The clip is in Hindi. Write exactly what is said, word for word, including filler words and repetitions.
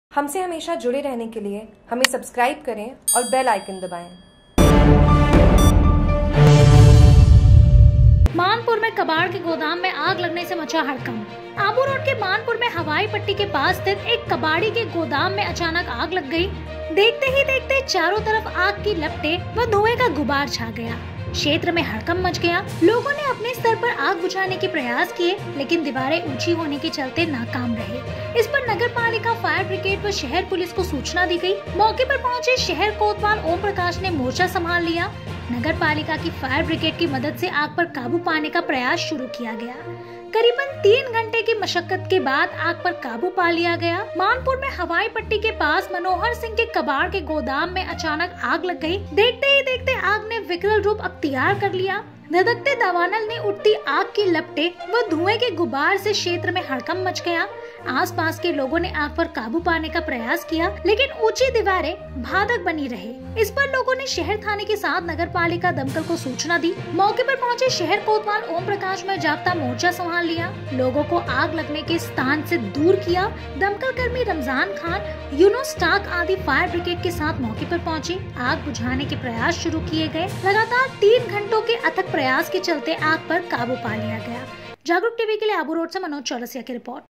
हमसे हमेशा जुड़े रहने के लिए हमें सब्सक्राइब करें और बेल आइकन दबाएं। मानपुर में कबाड़ के गोदाम में आग लगने से मचा हड़कंप। आबू रोड के मानपुर में हवाई पट्टी के पास स्थित एक कबाड़ी के गोदाम में अचानक आग लग गई। देखते ही देखते चारों तरफ आग की लपटें व धुएं का गुबार छा गया। क्षेत्र में हड़कंप मच गया। लोगों ने अपने स्तर पर आग बुझाने के प्रयास किए, लेकिन दीवारें ऊंची होने के चलते नाकाम रहे। इस पर नगर पालिका, फायर ब्रिगेड व शहर पुलिस को सूचना दी गई। मौके पर पहुंचे शहर कोतवाल ओम प्रकाश ने मोर्चा संभाल लिया। नगर पालिका की फायर ब्रिगेड की मदद से आग पर काबू पाने का प्रयास शुरू किया गया। करीबन तीन घंटे की मशक्कत के बाद आग पर काबू पा लिया गया। मानपुर में हवाई पट्टी के पास मनोहर सिंह के कबाड़ के गोदाम में अचानक आग लग गई। देखते ही देखते आग ने विकराल रूप अख्तियार कर लिया। धधकते दावानल ने उठती आग की लपटें व धुएं के गुबार से क्षेत्र में हड़कंप मच गया। आसपास के लोगों ने आग पर काबू पाने का प्रयास किया, लेकिन ऊंची दीवारें बाधक बनी रहे। इस पर लोगों ने शहर थाने के साथ नगर पालिका दमकल को सूचना दी। मौके पर पहुंचे शहर कोतवाल ओम प्रकाश में जागता मोर्चा संभाल लिया। लोगों को आग लगने के स्थान से दूर किया। दमकल कर्मी रमजान खान, यूनुस स्टाक आदि फायर ब्रिगेड के साथ मौके पर पहुंचे। आग बुझाने के प्रयास शुरू किए गए। लगातार तीन घंटों के अथक प्रयास के चलते आग पर काबू पा लिया गया। जागरूक टीवी के लिए आबू रोड से मनोज चौरसिया की रिपोर्ट।